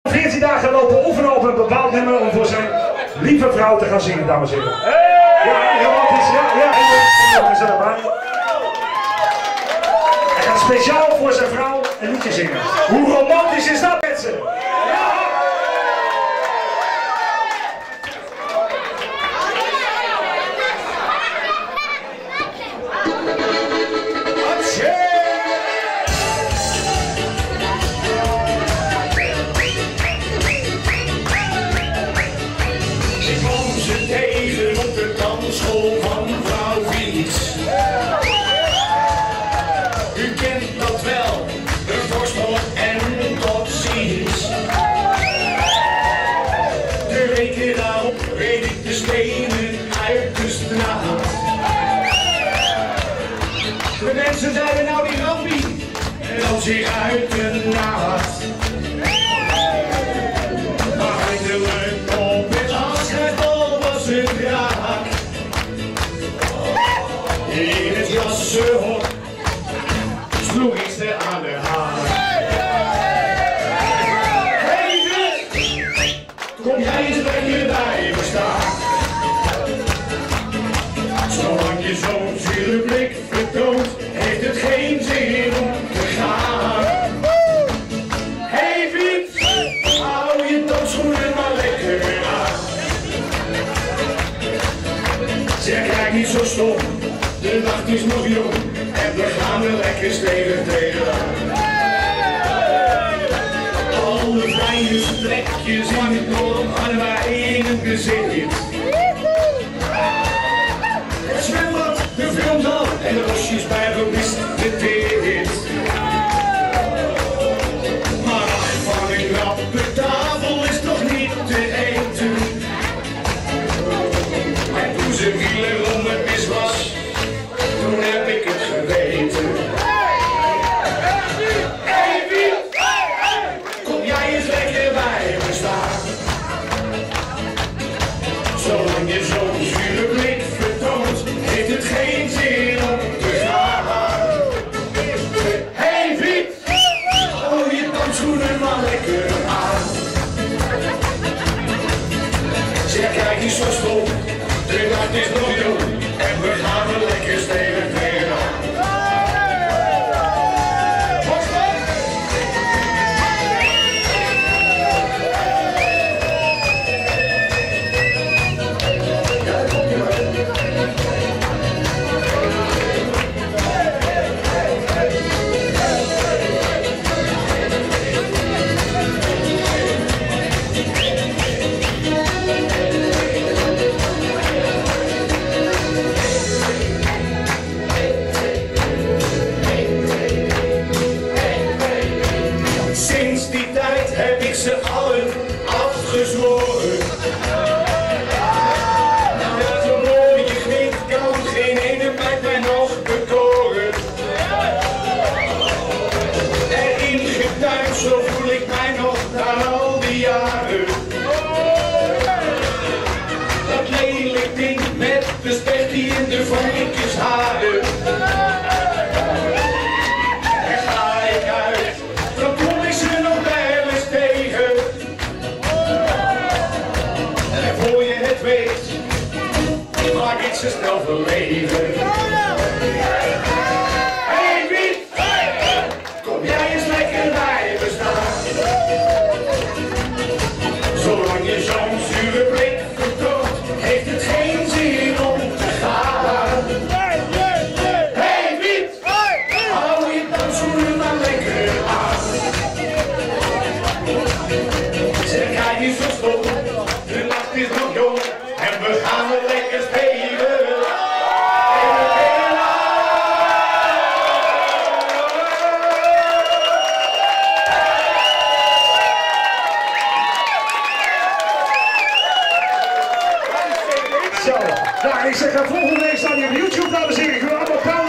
14 dagen lopen oefenen op een bepaald nummer om voor zijn lieve vrouw te gaan zingen, dames en heren. Ja, romantisch, ja, en is erbij. Hij gaat speciaal voor zijn vrouw een liedje zingen. Hoe romantisch is dat, mensen? Ja! De mensen zeiden nou die Rambi en dan zich uit de naad. Maar eindelijk op het afscheidbal was het raak. In het jassenhok sloeg ik ze aan de haak. Hey, kom jij eens lekker bij me staan. Zolang je zo'n zure blik vertoont, heeft het geen zin om te gaan. Hey Piet, hou je dansschoenen maar lekker aan. Zeg, kijk niet zo stom, de nacht is nog jong en we gaan er lekker stevig tegenaan. Alle fijne strekjes in het dorp hadden wij in het gezicht. Het zwembad, de filmzaal en de rosjes bij de mist, de dit. Maar ach, van een knappe tafel is toch niet te eten. En toen ze wielen om het mis was, toen heb ik het geweten. Hey Piet, kom jij eens lekker bij me staan. Zolang je zo'n zure blik vertoont, heeft het geen zin om te gaan. Hey Piet, hou je dansschoenen maar lekker aan. Zeg, kijk niet zo stom, de nacht is nog jong en we gaan er lekker stevig tegenaan. Sinds die tijd heb ik ze allen afgezworen. Dat een mooie knik kan geen ene meid mij nog bekoren. Erin getuigd, zo voel ik mij nog na al die jaren. Dat lelijk ding met de spechtie in de vorkjes haren. En ga ik uit, dan kom ik ze nog wel eens tegen. En voor je het weet, maak ik ze snel verlegen. Hey Piet, kom jij eens lekker bij me staan. Zolang je zo'n zure blik vertoont, heeft het geen zin om te gaan. Hey Piet, hou je dansschoenen maar lekker aan. Zeg, kijk niet zo stom, de nacht is nog jong en we gaan er lekker spelen. Zo, nou ik zeg volgende week staan die op YouTube, dames en heren. Ik wil allemaal